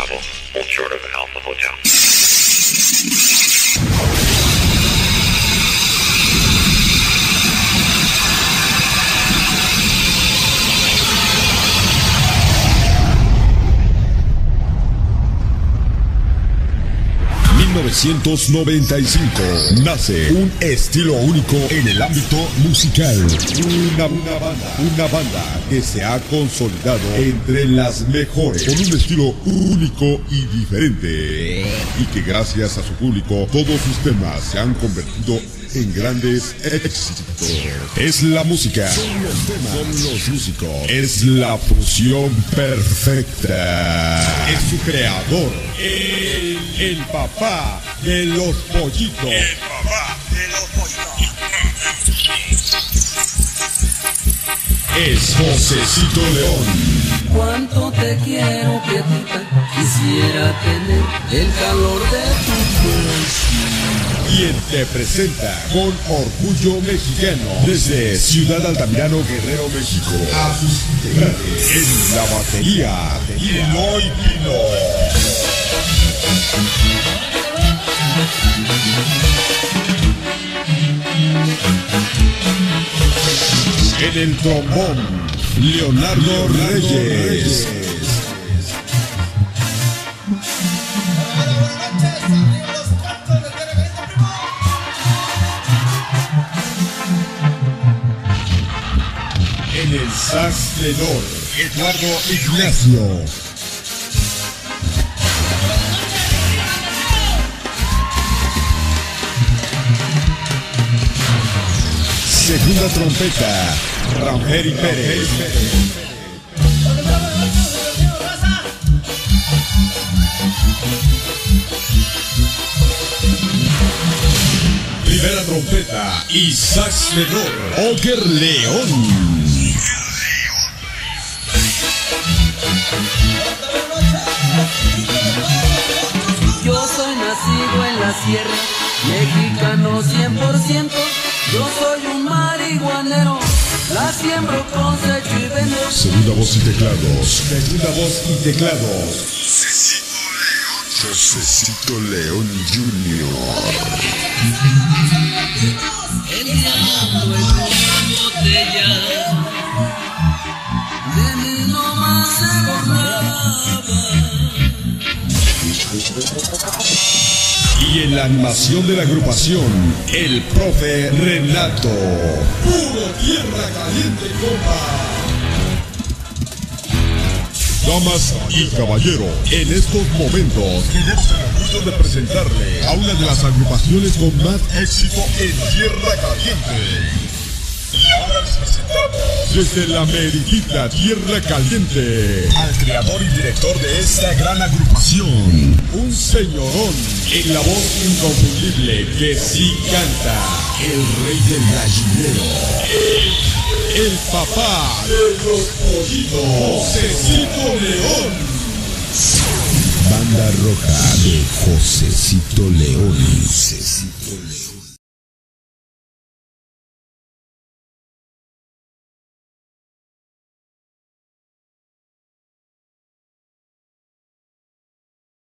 Bravo, hold short of Alpha Hotel. 1995 nace un estilo único en el ámbito musical. Una banda que se ha consolidado entre las mejores, con un estilo único y diferente, y que gracias a su público todos sus temas se han convertido en grandes éxitos. Es la música, son los temas, son los músicos, es la fusión perfecta. Es su creador, el papá de los pollitos. El papá de los pollitos. Es Josecito León. Cuánto te quiero, Pietita, quisiera tener el calor de tu cuerpo. Quien te presenta con orgullo mexicano desde Ciudad Altamirano, Guerrero, México, a sus integrantes en la batería, Eloy Pino. En el trombón, Leonardo Reyes. En el sax tenor, Eduardo Ignacio. Segunda trompeta, Ramferi Pérez. Primera trompeta y sax tenor, Oker León. Yo soy nacido en la sierra, mexicano 100%. Yo soy un marihuanero, la siembro, cosecho y vendo. Segunda voz y teclados. Segunda voz y teclados. Josecito León Jr. El diablo en una botella, de mí nomás se borraba. Y en la animación de la agrupación, el profe Renato. Puro tierra caliente, compa. Damas y caballeros, en estos momentos tenemos el orgullo de presentarle a una de las agrupaciones con más éxito en Tierra Caliente. Y ahora les presentamos desde la meritita Tierra Caliente al creador y director de esta gran agrupación, un señorón en la voz inconfundible que sí canta, el rey del gallinero, el papá de los pollitos, Josecito León. Banda roja de Josecito León.